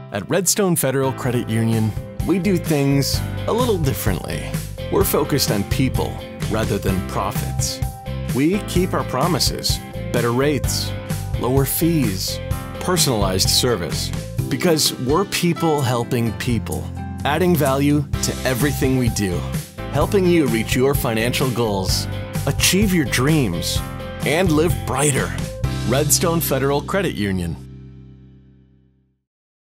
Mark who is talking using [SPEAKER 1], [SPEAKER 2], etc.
[SPEAKER 1] At Redstone Federal Credit Union, we do things a little differently. We're focused on people rather than profits. We keep our promises, better rates, lower fees, personalized service, because we're people helping people, adding value to everything we do, helping you reach your financial goals, achieve your dreams, and live brighter. Redstone Federal Credit Union.